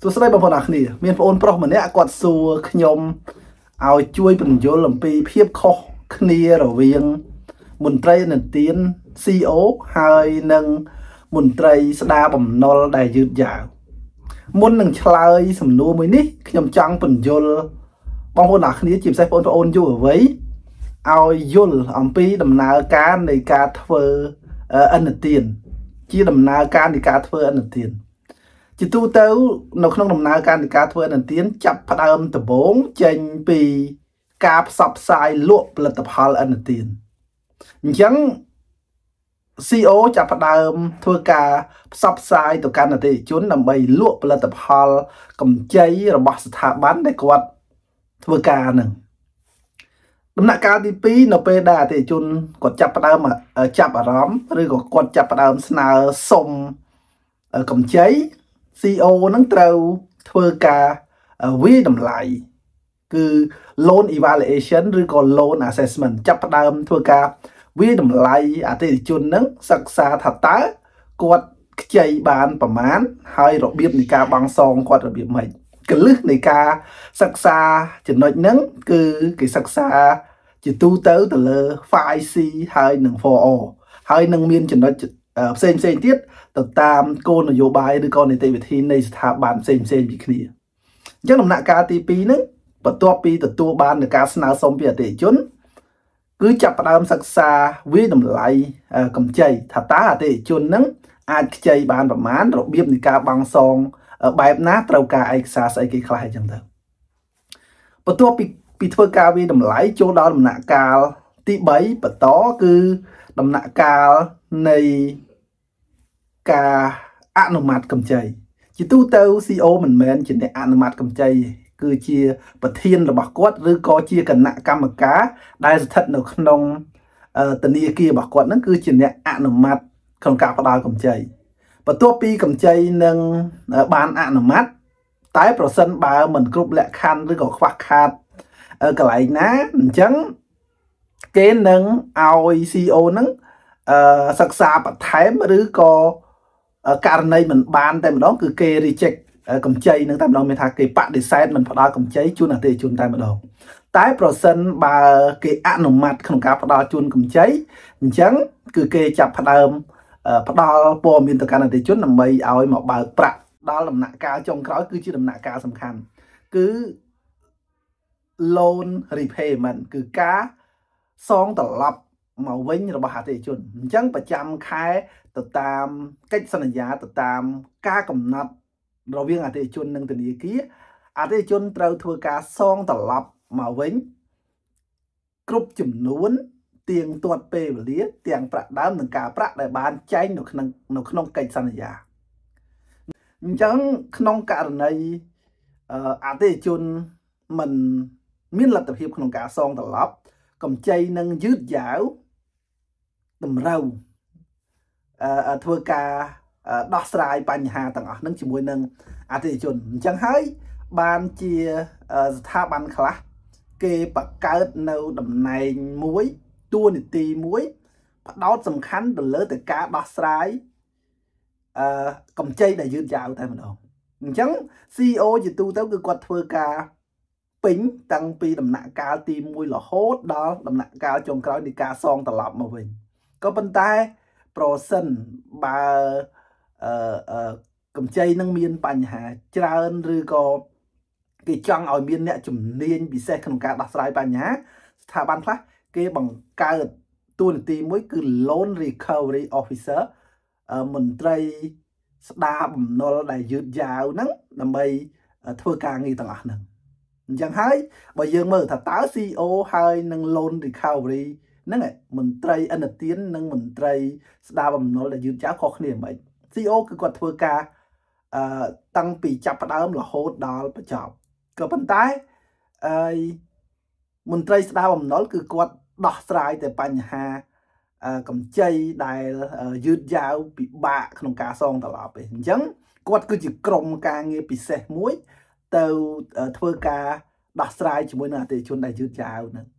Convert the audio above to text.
សួស្តីបងប្អូនអរគ្នាមានបងប្រុសម្នាក់គាត់សួរខ្ញុំឲ្យជួយបញ្យល់អំពីភាពខុសគ្នារវាងមន្ត្រីនិទាន CEO ហើយនិងមន្ត្រីស្ដារបំណុលដែលយឺតយ៉ាវមុននឹងឆ្លើយសំណួរមួយនេះខ្ញុំចង់បញ្យល់បងប្អូនអរគ្នាជាពិសេសបងប្អូនយុវវ័យឲ្យយល់អំពីដំណើរការនៃការធ្វើអនុទានជាដំណើរការនៃការធ្វើអនុទានជាទូទៅនៅក្នុងដំណើរការនៃការធ្វើអនុទានចាប់ផ្ដើមដំបូងចេញពីការផ្សព្វផ្សាយលក់ផលិតផលអនុទានអញ្ចឹង CEO ចាប់ផ្ដើមធ្វើការផ្សព្វផ្សាយទៅកាន់អតិថិជនដើម្បីលក់ផលិតផលកម្ចីរបស់ស្ថាប័នដែលគាត់ធ្វើការហ្នឹងដំណាក់កាលទី2នៅពេលដែលអតិថិជនគាត់ចាប់ផ្ដើមចាប់អារម្មណ៍ឬក៏គាត់ចាប់ផ្ដើមស្នើសុំកម្ចី CEO នឹងត្រូវធ្វើការវិយតម្លៃគឺ loan evaluation ឬក៏ loan assessment ចាប់ផ្ដើមធ្វើការវិយតម្លៃអតិថិជននឹងសិក្សាថាតើគាត់ខ្ចីបានប្រមាណហើយរបៀបនៃការបង់សងគាត់របៀបម៉េចកលឹះនៃការសិក្សាចំណុចហ្នឹងគឺគេសិក្សាជាទូទៅលើ 5C ហើយនិង 4O ហើយនឹងមានចំណុចផ្សេងទៀតទៅតាមគោលនយោបាយឬក៏នីតិវិធីនៃស្ថាប័នផ្សេងពីគ្នាអញ្ចឹងដំណាក់កាលទី2ហ្នឹងបន្ទាប់ពីទទួលបាននូវការស្នើសុំពីអតិថិជនគឺចាប់ផ្ដើមសិក្សាវិយតម្លៃកម្ចីថាតើអតិថិជនហ្នឹងអាចខ្ចីបានប្រមាណរបៀបនៃការបង់សងបែបណាត្រូវការឯកសារស្អីគេខ្លះអញ្ចឹងទៅបន្ទាប់ពីធ្វើការវិយតម្លៃចូលដល់ដំណាក់កាលទី3បន្តគឺដំណាក់កាលនៃការអនុម័តកម្ចីជាទូទៅ CEO មិនមែនជាអ្នកអនុម័តកម្ចីគឺជាប្រធានរបស់គាត់ឬក៏ជាគណៈកម្មការដែលស្ថិតនៅក្នុងធនាគាររបស់គាត់ហ្នឹងគឺជាអ្នកអនុម័តក្នុងការផ្ដល់កម្ចីបន្ទាប់ពីកម្ចីនឹងបានអនុម័តតែប្រសិនបើមិនគ្រប់លក្ខខណ្ឌឬក៏ខ្វះខាតកន្លែងណាអញ្ចឹងគេនឹងឲ្យ CEO ហ្នឹងសិក្សាបន្ថែមឬក៏ករណីមិនបានតែម្ដងគឺគេ reject កម្ចីនឹងតែម្ដងមានថាគេបដិសេធមិនផ្ដល់កម្ចីជូនអតិថិជនតែម្ដងតែប្រសិនបើគេអនុម័តក្នុងការផ្ដល់ជូនកម្ចីអញ្ចឹងគឺគេចាប់ផ្ដើមផ្ដល់ព័ត៌មានទៅកាន់អតិថិជនដើម្បីឲ្យមកបើកប្រាក់ដល់ដំណាក់កាលចុងក្រោយគឺជាដំណាក់កាលសំខាន់គឺ loan repayment គឺការសងត្រឡប់មកវិញរបស់អតិថិជនអញ្ចឹងប្រចាំខែទៅតាមកិច្ចសន្យាទៅតាមការកំណត់រវាងអតិថិជននិងធនាគារអតិថិជនត្រូវធ្វើការសងត្រឡប់មកវិញគ្រប់ចំនួនទៀងទាត់ពេលវេលាទាំងប្រាក់ដើមនិងការប្រាក់ដែលបានចែងនៅក្នុងកិច្ចសន្យាអញ្ចឹងក្នុងករណីអតិថិជនមិនមានលទ្ធភាពក្នុងការសងត្រឡប់កម្ចីនឹងយឺតយ៉ាវតម្រូវធ្វើការដោះស្រាយបញ្ហាទាំងអស់ហ្នឹងជាមួយនឹងអតិថិជនអញ្ចឹងហើយបានជាស្ថាប័នខ្លះគេបង្កើតនៅតំណែងមួយតួនាទីមួយផ្ដោតសំខាន់ទៅលើតែការដោះស្រាយកម្ចីដែលយឺតយ៉ាវតែម្ដងអញ្ចឹង CEO ជាទូទៅគឺគាត់ធ្វើការពេញតាំងពីដំណាក់កាលទី1រហូតដល់ដំណាក់កាលចុងក្រោយនៃការសងត្រឡប់មកវិញក៏ប៉ុន្តែប្រសិនបើកម្ចីនឹងមានបញ្ហាច្រើនឬក៏គេចង់ឲ្យមានអ្នកជំនាញពិសេសក្នុងការដោះស្រាយបញ្ហាស្ថាប័នខ្លះគេបង្កើតតួនាទីមួយគឺ Loan Recovery Officer មន្ត្រីស្ដារបំណុលដែលយឺតយ៉ាវហ្នឹងដើម្បីធ្វើការងារទាំងអស់ហ្នឹងអញ្ចឹងហើយបើយើងមើលថាតើ CEO ហើយនឹង Loan Recovery ហ្នឹងមន្ត្រីអនុទាននិងមន្ត្រីស្ដារបំណុលដែលយឺតយ៉ាវខុសគ្នាមិន CEO គឺគាត់ធ្វើការតាំងពីចាប់ផ្ដើមរហូតដល់បញ្ចប់ក៏ប៉ុន្តែមន្ត្រីស្ដារបំណុលគឺគាត់ដោះស្រាយតែបញ្ហាកម្ចីដែលយឺតយ៉ាវពិបាកក្នុងការសងត្រឡប់ឯងអញ្ចឹងគាត់គឺជាក្រុមការងារពិសេសមួយទៅធ្វើការដោះស្រាយជាមួយនឹងអតិថិជនដែលយឺតយ៉ាវហ្នឹង